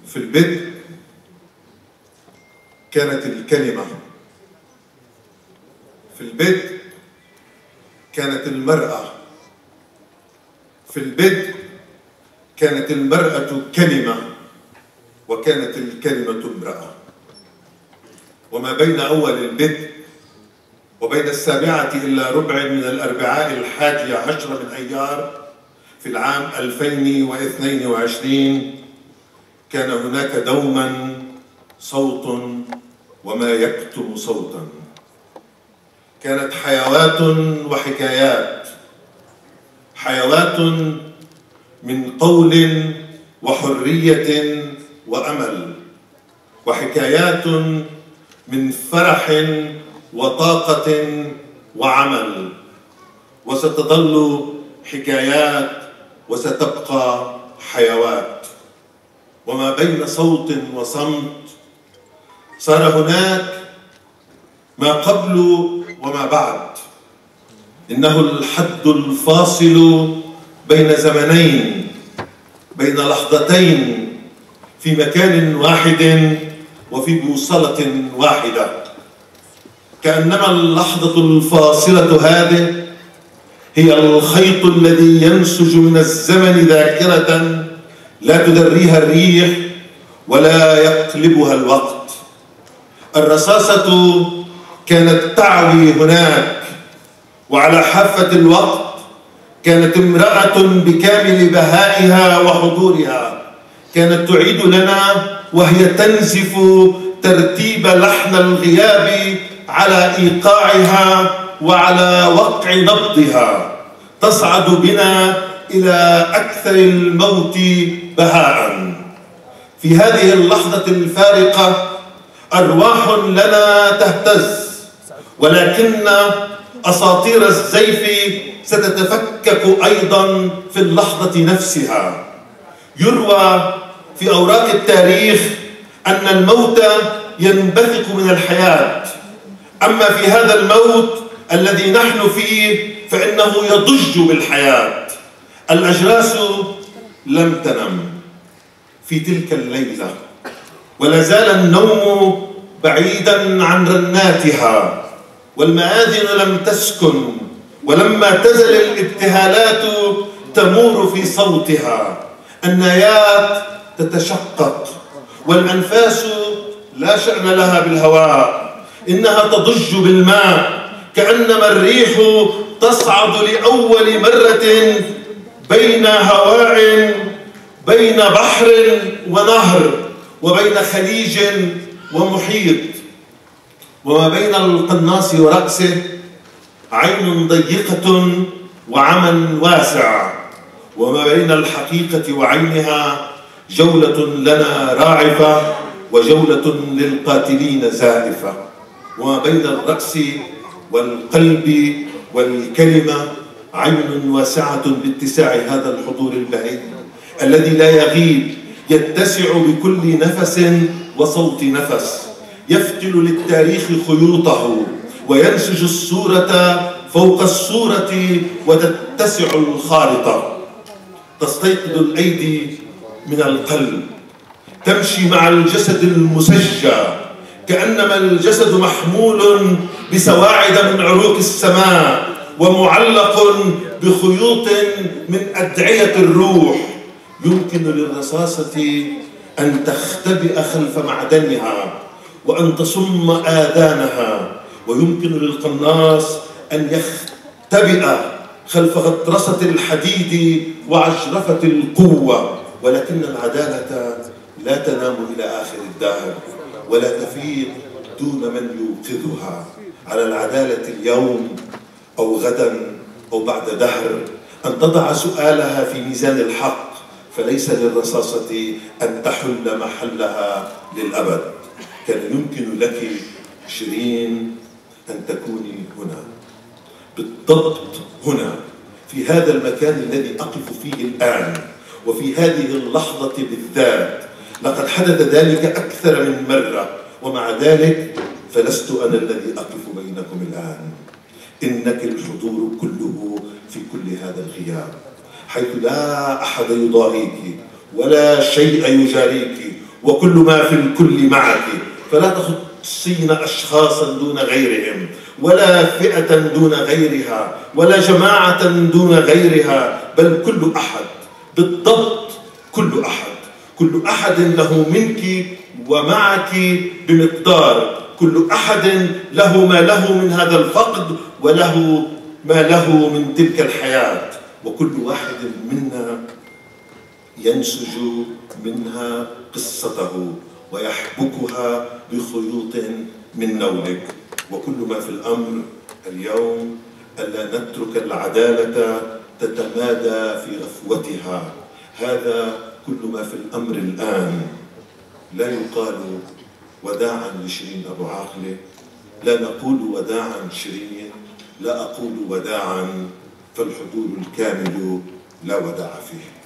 في البدء كانت الكلمة، في البدء كانت المرأة، في البدء كانت المرأة كلمة، وكانت الكلمة امرأة. وما بين أول البدء وبين 7:15 من الأربعاء 11 من أيار في العام 2022 كان هناك دوما صوت وما يكتم صوتا. كانت حيوات وحكايات، حيوات من قول وحرية وأمل، وحكايات من فرح وطاقة وعمل، وستظل حكايات وستبقى حيوات. وما بين صوت وصمت صار هناك ما قبل وما بعد. إنه الحد الفاصل بين زمنين، بين لحظتين في مكان واحد وفي بوصلة واحدة. كأنما اللحظة الفاصلة هذه هي الخيط الذي ينسج من الزمن ذاكرة لا تدريها الريح ولا يقلبها الوقت. الرصاصة كانت تعوي هناك، وعلى حافة الوقت كانت امرأة بكامل بهائها وحضورها، كانت تعيد لنا وهي تنزف ترتيب لحن الغياب على إيقاعها وعلى وقع نبضها، تصعد بنا إلى أكثر الموت بهاء. في هذه اللحظة الفارقة أرواح لنا تهتز، ولكن أساطير الزيف ستتفكك أيضا في اللحظة نفسها. يروى في أوراق التاريخ أن الموت ينبثق من الحياة، أما في هذا الموت الذي نحن فيه فإنه يضج بالحياة. الأجراس لم تنم في تلك الليلة، ولا زال النوم بعيدا عن رناتها، والمآذن لم تسكن، ولما تزل الابتهالات تمور في صوتها. النايات تتشقق، والأنفاس لا شأن لها بالهواء، إنها تضج بالماء، كأنما الريح تصعد لأول مرة بين هواء، بين بحر ونهر، وبين خليج ومحيط. وما بين القناص ورأسه عين ضيقة وعمى واسع، وما بين الحقيقة وعينها جولة لنا راعفة وجولة للقاتلين زائفة. وما بين الرأس والقلب والكلمة عين واسعة باتساع هذا الحضور البهي الذي لا يغيب، يتسع بكل نفس وصوت نفس، يفتل للتاريخ خيوطه وينسج الصورة فوق الصورة وتتسع الخارطة. تستيقظ الأيدي من القلب، تمشي مع الجسد المسجى، كأنما الجسد محمول بسواعد من عروق السماء ومعلق بخيوط من أدعية الروح. يمكن للرصاصة أن تختبئ خلف معدنها وأن تصم آذانها، ويمكن للقناص أن يختبئ خلف غطرسة الحديد وعجرفة القوة، ولكن العدالة لا تنام إلى آخر الدهر ولا تفيض دون من يوقظها. على العدالة اليوم أو غدا أو بعد دهر أن تضع سؤالها في ميزان الحق، فليس للرصاصة أن تحل محلها للأبد. كان يمكن لك شيرين أن تكوني هنا، بالضبط هنا، في هذا المكان الذي أقف فيه الآن، وفي هذه اللحظة بالذات. لقد حدث ذلك أكثر من مرة، ومع ذلك فلست أنا الذي أقف بينكم الآن. إنك الحضور كله في كل هذا الغياب، حيث لا أحد يضاهيك ولا شيء يجاريك وكل ما في الكل معك، فلا تخصين أشخاصا دون غيرهم، ولا فئة دون غيرها، ولا جماعة دون غيرها، بل كل أحد بالضبط، كل أحد، كل أحد له منك ومعك بمقدار، كل أحد له ما له من هذا الفقد وله ما له من تلك الحياة، وكل واحد منا ينسج منها قصته ويحبكها بخيوط من نولك. وكل ما في الأمر اليوم ألا نترك العدالة تتمادى في غفوتها، هذا كل ما في الأمر الآن. لا يقال وداعا لشيرين أبو عاقلة، لا نقول وداعا شيرين، لا أقول وداعا، فالحضور الكامل لا وداع فيه.